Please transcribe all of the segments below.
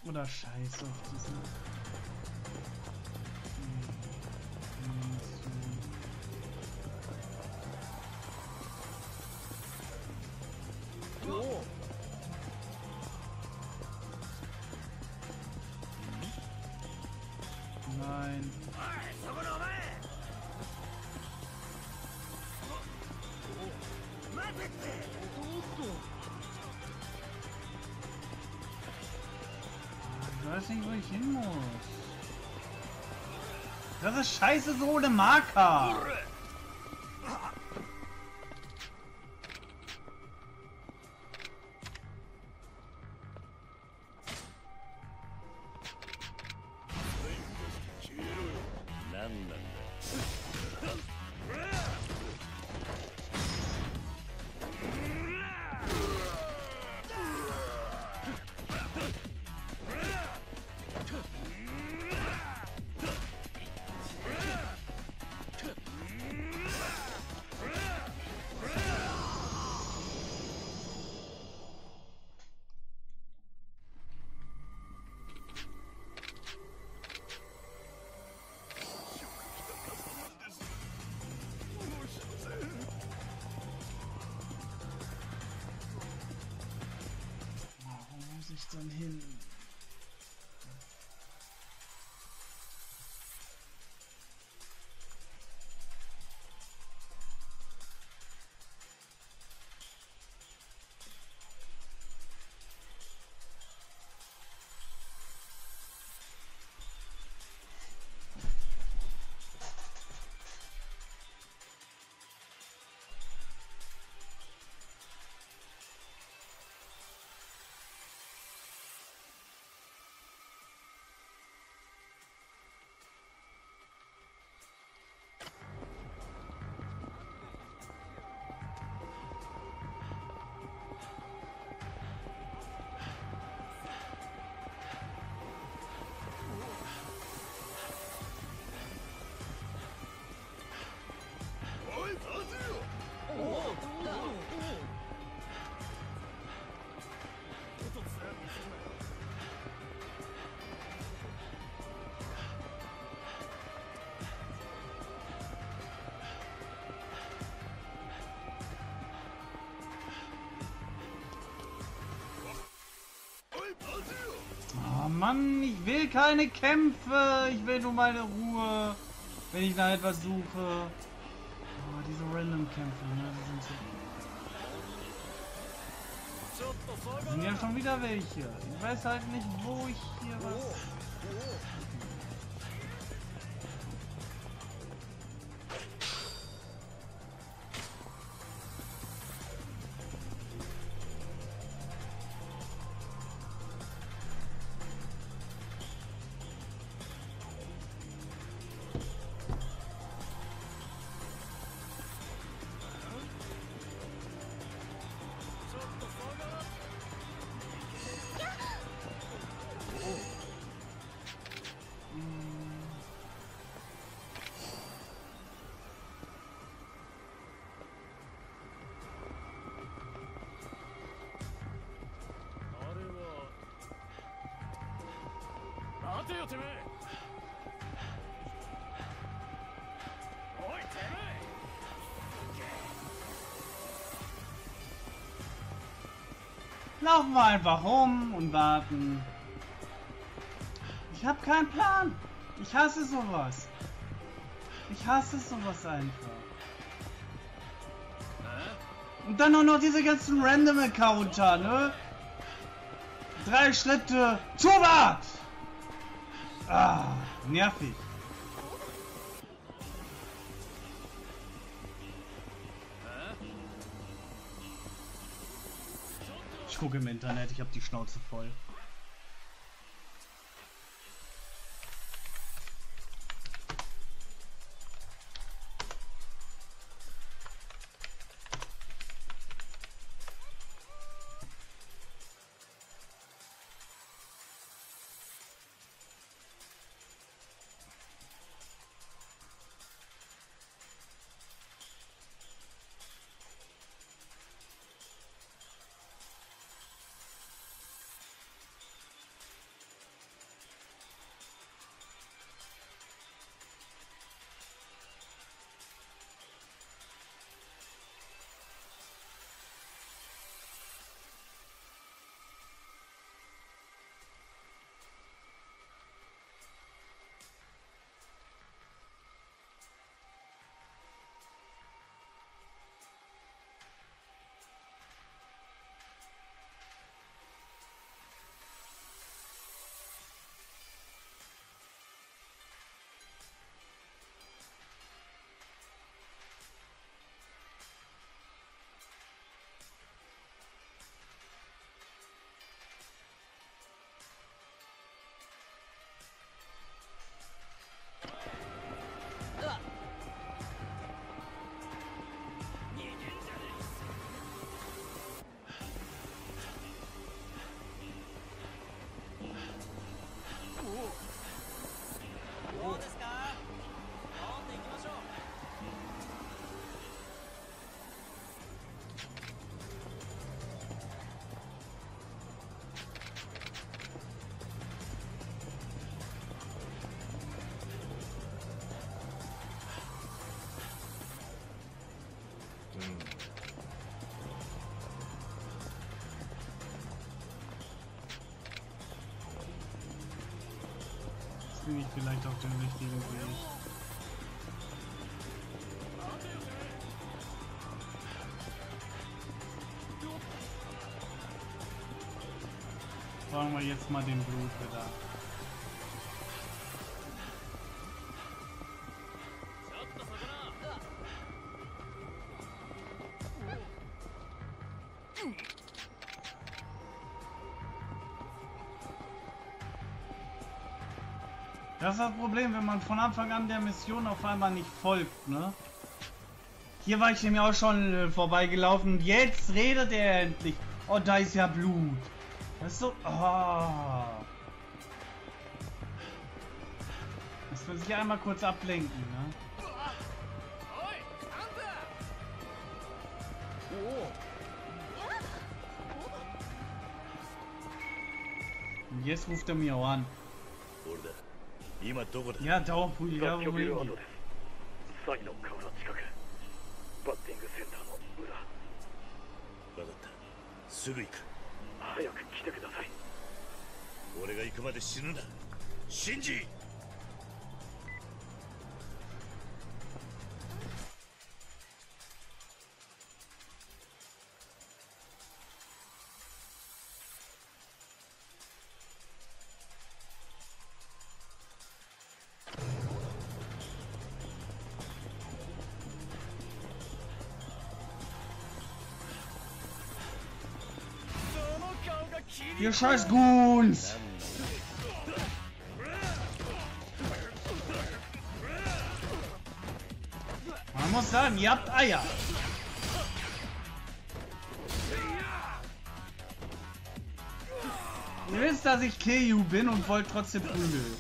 Oder scheiß auf diese... Oh. Nein. Ich weiß nicht, wo ich hin muss. Das ist scheiße so ohne Marker. Wo muss ich denn hin? Oh Mann, ich will keine Kämpfe. Ich will nur meine Ruhe, wenn ich nach etwas suche. Oh, diese Random-Kämpfe, ne? Die sind so... Das sind ja schon wieder welche. Ich weiß halt nicht, wo ich hier was... Laufen wir einfach rum und warten. Ich habe keinen Plan. Ich hasse sowas. Ich hasse sowas einfach. Und dann auch noch diese ganzen Random-Encounter, ne? 3 Schritte. Zubat! Ah, nervig. Ich gucke im Internet, ich habe die Schnauze voll. bin ich vielleicht auf dem richtigen Weg. Brauchen wir jetzt mal den Blut wieder. Das ist das Problem, wenn man von Anfang an der Mission auf einmal nicht folgt, ne? Hier war ich nämlich auch schon vorbeigelaufen und jetzt redet er endlich. Oh, da ist ja Blut. Das ist so... Oh. Das will sich einmal kurz ablenken, ne? Und jetzt ruft er mir auch an. Ja, Dauerpulli, da wo wir hingehen. すぐ行く。早く来てください。俺が行くまで死ぬな。シンジ。 Ihr scheiß Goons! Man muss sagen, ihr habt Eier. Ihr wisst, dass ich Keiju bin und wollt trotzdem prügeln.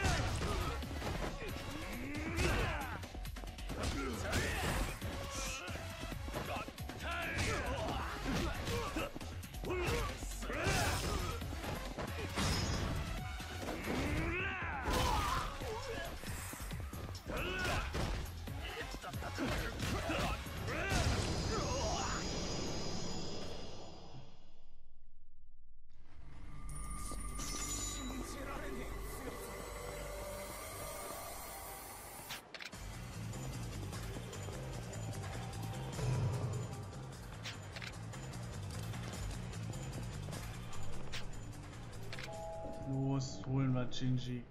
Los, holen wir Shinji.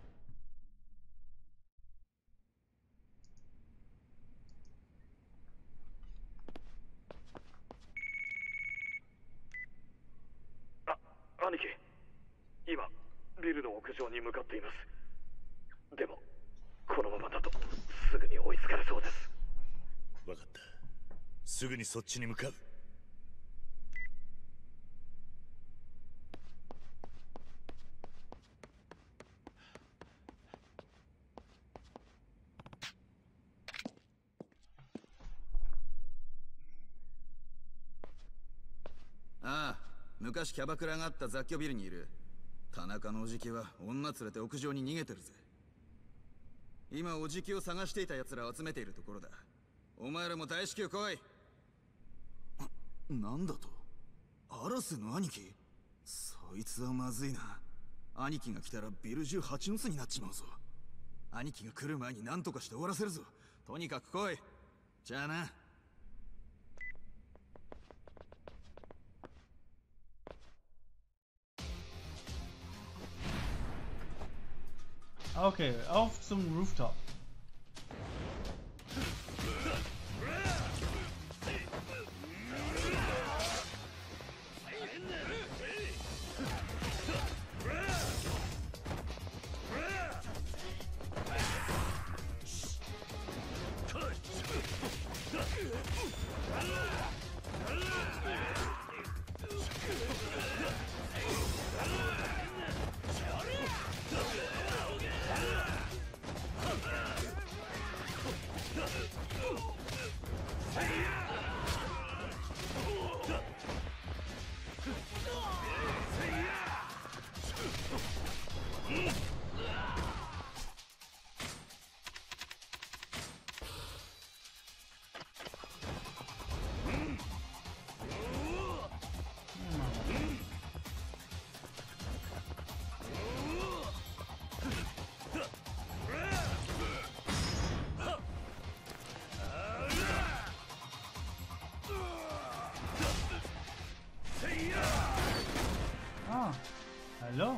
Aniki, 今ビルの屋上に向かっています。でもこのままだとすぐに追いつかれそうです。わかった。すぐにそっちに向かう。 ああ、昔キャバクラがあった雑居ビルにいる田中のおじきは女連れて屋上に逃げてるぜ。今おじきを探していた奴らを集めているところだ。お前らも大至急来い。なんだと？荒瀬の兄貴？そいつはまずいな。兄貴が来たらビル中蜂の巣になっちまうぞ。兄貴が来る前に何とかして終わらせるぞ。とにかく来い。じゃあな。 Okay, auf zum Rooftop. Hallo?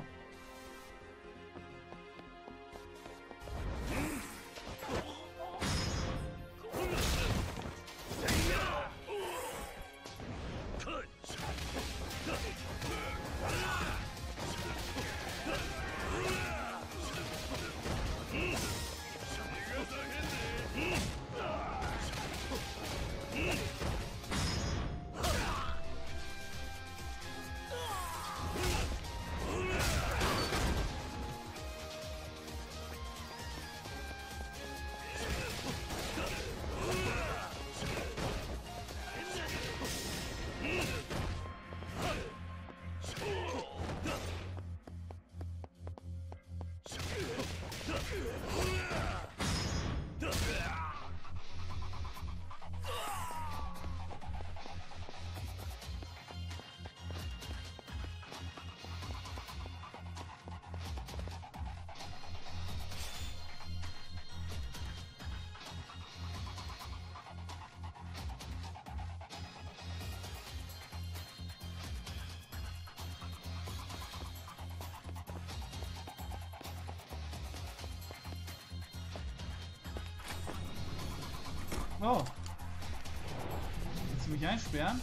Oh. Willst du mich einsperren?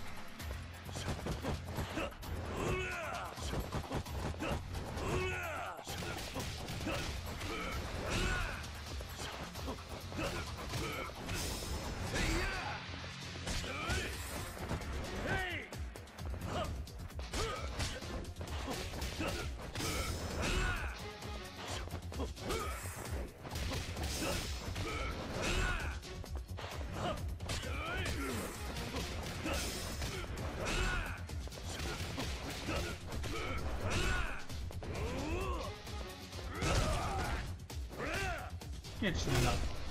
Geht schneller.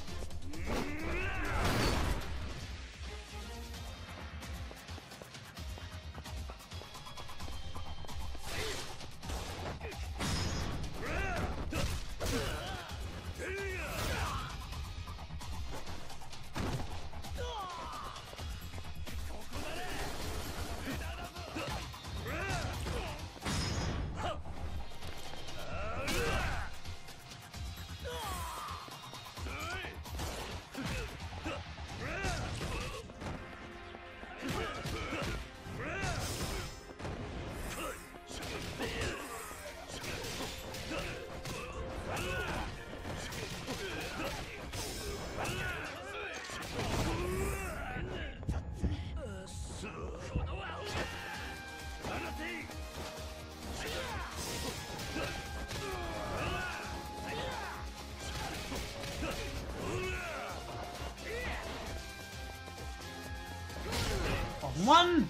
Mann!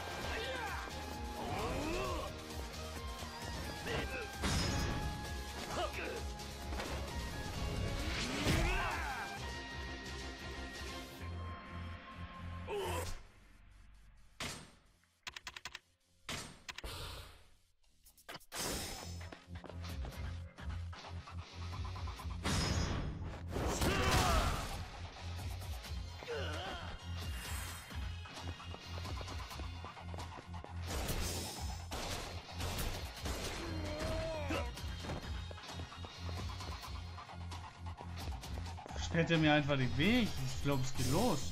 Stellt er mir einfach den Weg. Ich glaube, es geht los.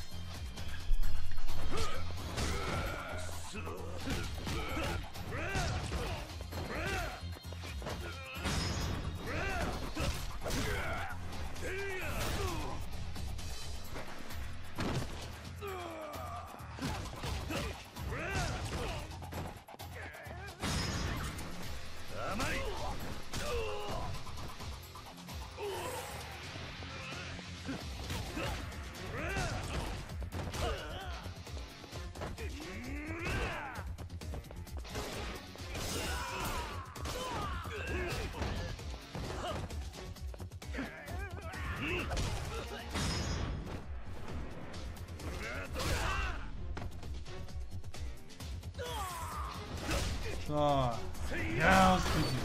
So. Ja, ausdrücken.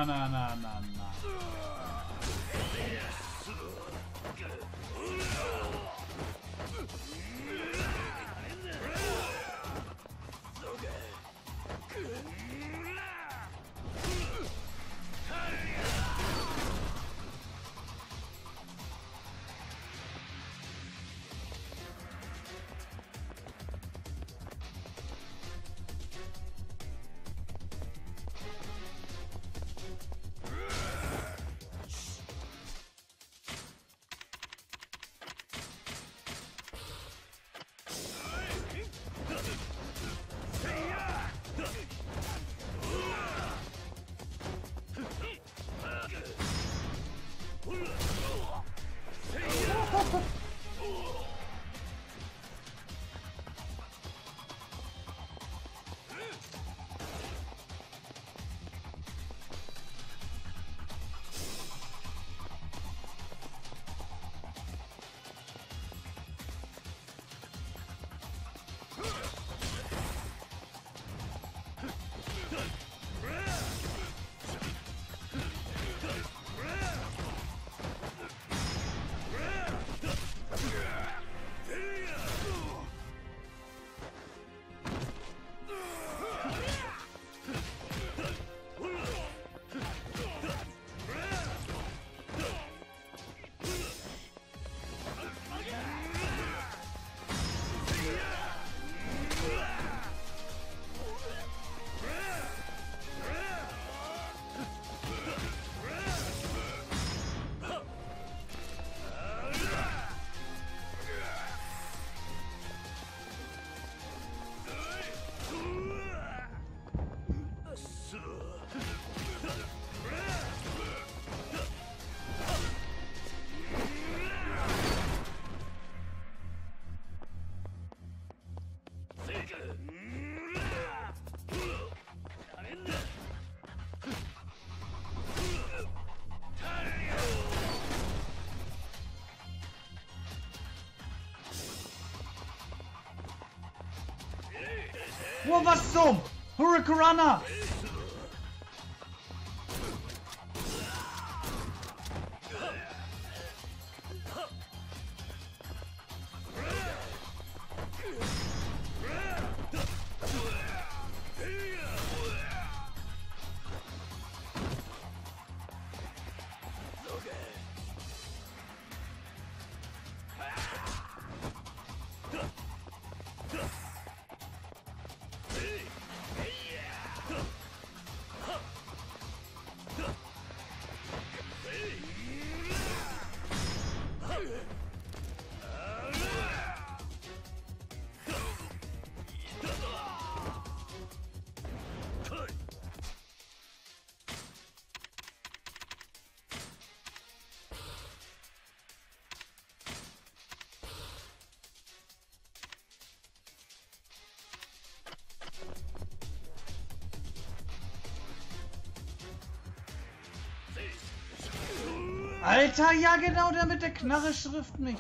na, na, na, na, na. Wow, was zum? Hurricanrana! Alter, ja genau, der mit der Knarre schrift mich.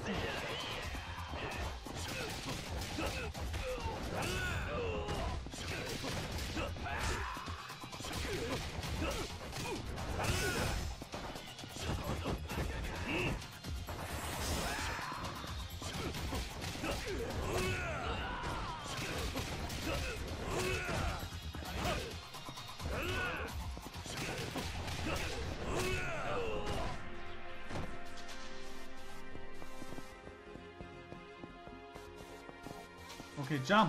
Okay, jump.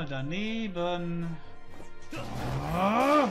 daneben. Oh.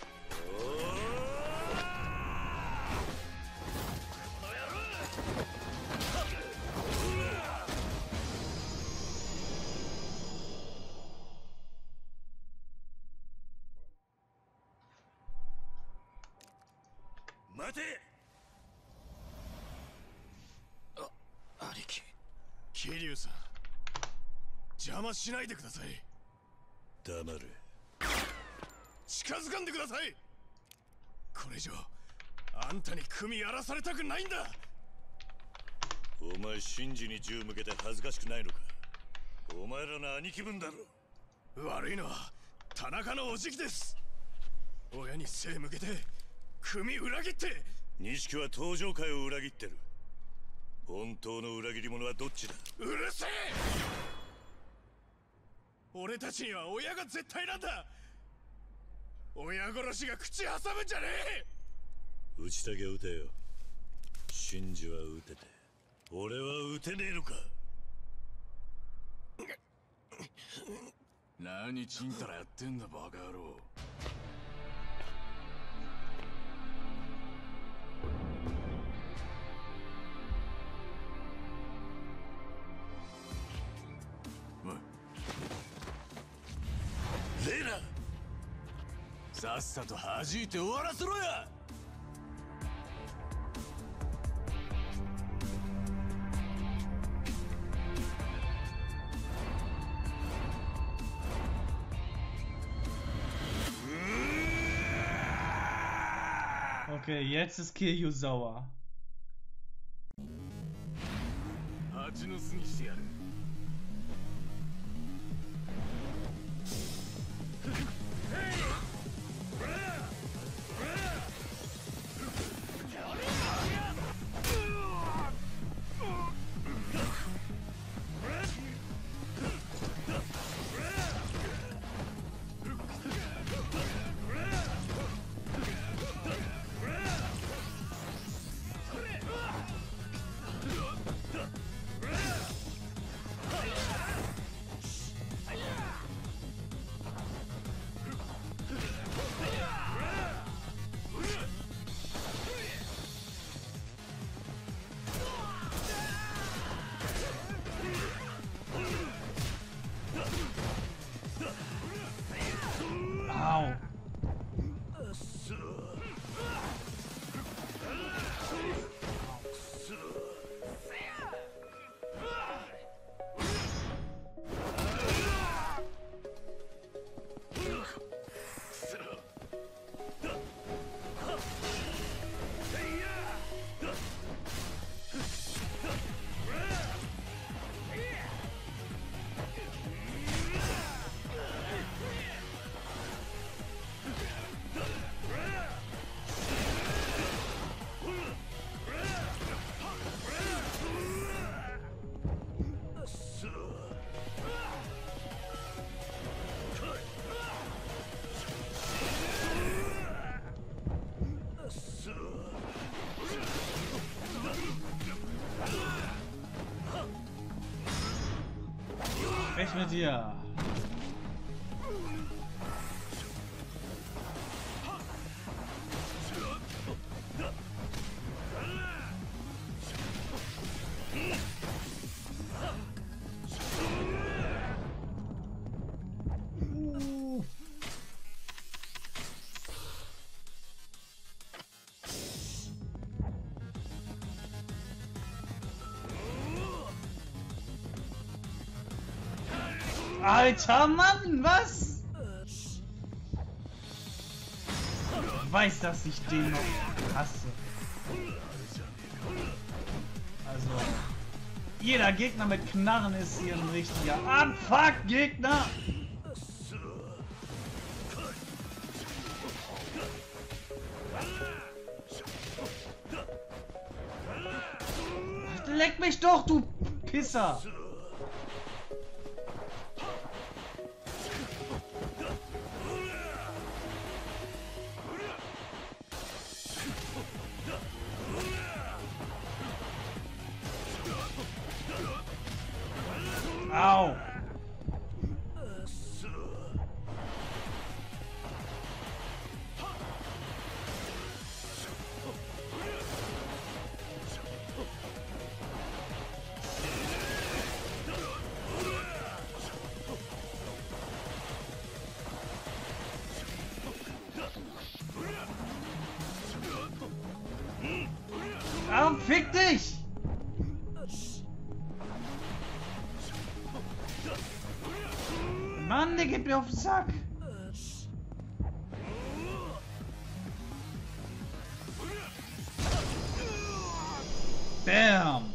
兄貴、桐生さん、邪魔しないでください。黙れ。近づかんでください。これ以上あんたに組やらされたくないんだ。お前シンジに銃向けて恥ずかしくないのか。お前らの兄貴分だろ。悪いのは田中のおじきです。親に背向けて組裏切って。錦は登場会を裏切ってる。本当の裏切り者はどっちだ。うるせえ。俺たちには親が絶対なんだ。親殺しが口挟むんじゃねえ。撃ちたきゃ撃てよ。シンジは撃てて俺は撃てねえのか。何ちんたらやってんだバカ野郎。レイナ、さっさと弾いて終わらせろや。 Okay, jetzt ist Kiryu sauer. 蜂の巣にしてやる。 Weg mit dir! Alter Mann, was? Ich weiß, dass ich den noch hasse. Also, jeder Gegner mit Knarren ist hier ein richtiger Abfuck-Gegner. Leck mich doch, du Pisser! Au! Mann, der geht mir auf den Sack. Bam.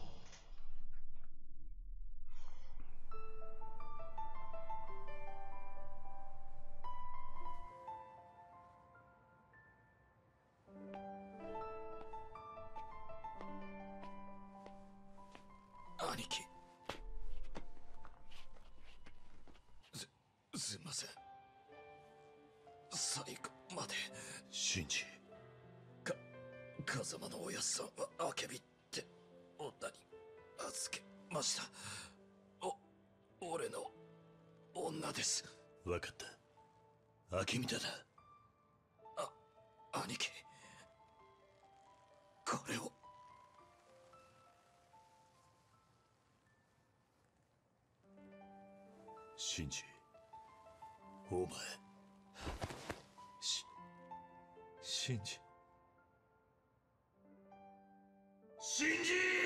兄貴、すいません。最後まで。シンジ、風間のおやっさんはアケビって女に預けました。俺の女です。分かった。秋見田だ。兄貴、これを。シンジ、お前、シンジ、シンジー。